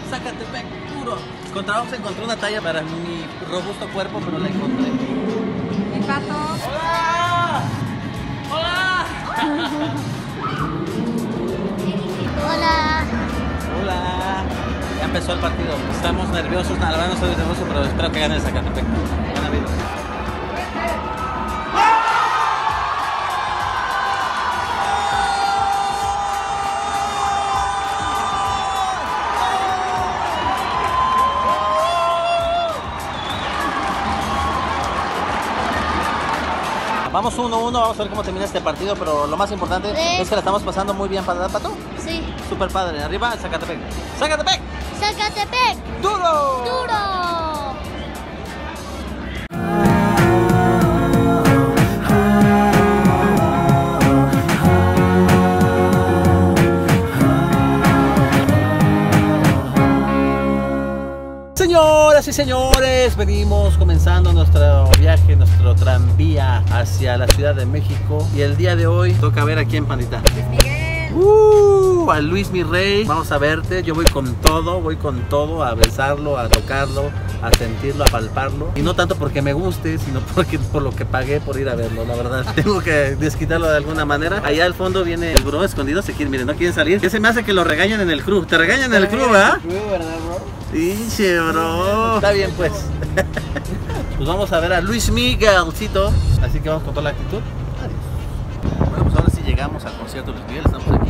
Zacatepec, puro. Encontré una talla para mi robusto cuerpo, pero la encontré. El pato. ¡Hola! ¡Hola! Hola. ¡Hola! Ya empezó el partido. Estamos nerviosos. La verdad no estoy nervioso, pero espero que gane el Zacatepec. Buena vida. Vamos 1-1, vamos a ver cómo termina este partido, pero lo más importante es que la estamos pasando muy bien, ¿para Pato? Sí. Super padre. Arriba, Zacatepec. ¡Zacatepec! Zacatepec. ¡Duro! Duro. Señoras y señores, venimos comenzando nuestro viaje, nuestro tranvía hacia la Ciudad de México. Y el día de hoy toca ver a quién, pandita. Luis Miguel. A Luis mi rey. Vamos a verte. Yo voy con todo, a besarlo, a tocarlo, a sentirlo, a palparlo. Y no tanto porque me guste, sino porque por lo que pagué por ir a verlo, la verdad. Tengo que desquitarlo de alguna manera. Allá al fondo viene el bro escondido. Se quiere, miren, no quieren salir. ¿Qué se me hace que lo regañan en el crew? ¿Te regañan en el crew, verdad? ¿Verdad, bro? Pinche bro. Está bien, pues. Pues vamos a ver a Luis Miguelcito. Así que vamos con toda la actitud. Adiós. Bueno, pues ahora sí llegamos al concierto de Luis Miguel. Estamos aquí.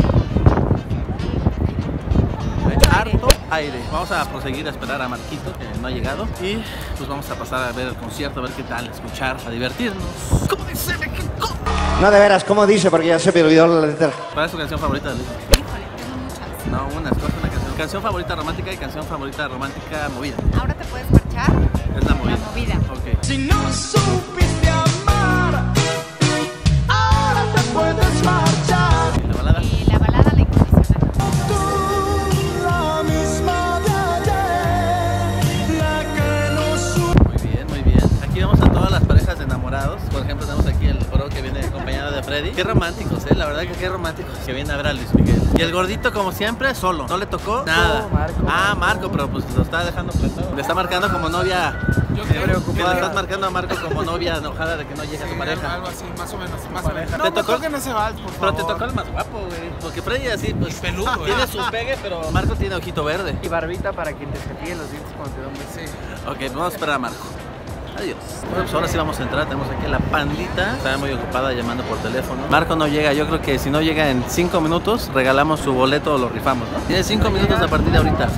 Harto aire. Vamos a proseguir a esperar a Marquito, que no ha llegado. Y pues vamos a pasar a ver el concierto, a ver qué tal, a escuchar, a divertirnos. ¿Cómo dice México? No, de veras, ¿cómo dice? Porque ya se me olvidó la letra. ¿Cuál es tu canción favorita de Luis Miguel? Híjole, tengo muchas. No, una, escoge una canción. Canción favorita romántica y canción favorita romántica movida. Ahora te puedes marchar. Es la movida. La movida. Ok. Si no supiste amar, ahora te puedes marchar. ¿Y la balada? La balada, la incondicional. Tú, la misma de ayer, la que no supo. Muy bien, muy bien. Aquí vemos a todas las parejas de enamorados. Por ejemplo, tenemos aquí el bro que viene acompañado de Freddy. Qué románticos, la verdad que qué románticos. Que viene a ver a Luis Miguel. Y el gordito, como siempre, solo. No le tocó nada. Marco. Ah, Marco, pero pues lo está dejando plantado. Le está marcando como novia. Que le estás marcando a Marco como novia enojada de que no llega tu pareja. Algo así, más o menos, más o menos. ¿Te No, tocó? mejor que no se vals, por Pero favor. te tocó el más guapo, güey. Porque Freddy así, pues, peludo, tiene su pegue, pero Marco tiene ojito verde. Y barbita para quien te cepille los dientes cuando te da un beso. Sí. Ok, pues vamos a esperar a Marco. Adiós. Bueno, pues ahora sí vamos a entrar. Tenemos aquí a la pandita. Está muy ocupada llamando por teléfono. Marco no llega. Yo creo que si no llega en 5 minutos, regalamos su boleto o lo rifamos, ¿no? Tiene 5 minutos a partir de ahorita.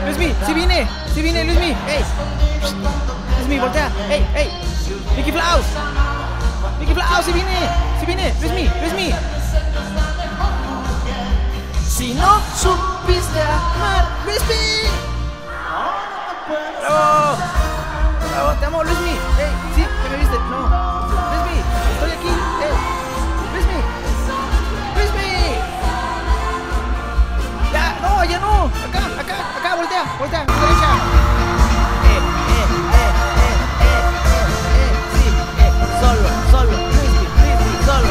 Luismi, sí vine, Luismi. Ey, Luismi, voltea. Ey, Mickey Flaus, sí vine, Luismi. Si no supiste amar, Luismi. Bravo, te amo, Luismi. Ey, sí, ¿qué me viste? No, Luismi, estoy aquí. Ey, Luismi. Ya no. Acá, voltea, derecha. Sí, solo, Luismi, solo.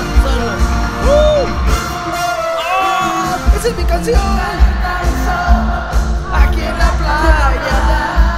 ¡Oh! ¡Esa es mi canción! Aquí en la playa.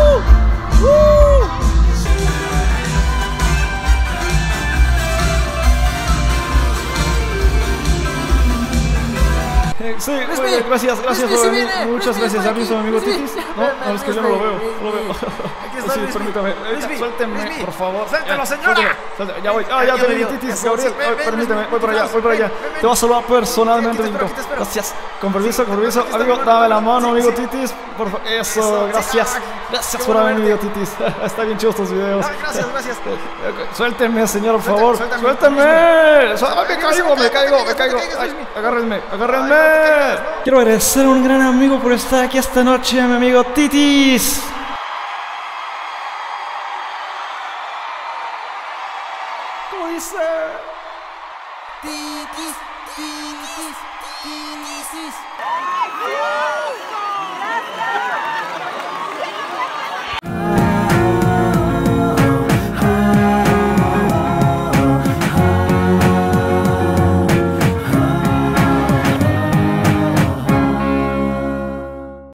Sí, muy bien, gracias, muchas gracias. ¿Has visto a mi amigo Titis? No, es que yo no lo veo. Aquí está, Sí, Luismi. permítame, Luismi, suéltenme, Luismi. por favor. Suéltalo, señora. Suéltame. Ya voy, ya te vi, Titis, Gabriel. Permíteme, voy por allá. Te voy a saludar personalmente, Aquí te amiguito. espero. Gracias. Con permiso, amigo, dame la mano, amigo Titis. Por favor, eso, gracias. Gracias por haber venido, Titis. Está bien chido estos videos. Gracias. Suéltenme, señor, por favor. Suéltame. Suéltame. Me caigo. Ay, agárrenme. Quiero agradecer a un gran amigo por estar aquí esta noche, a mi amigo Titis. ¿Cómo dice? Titis.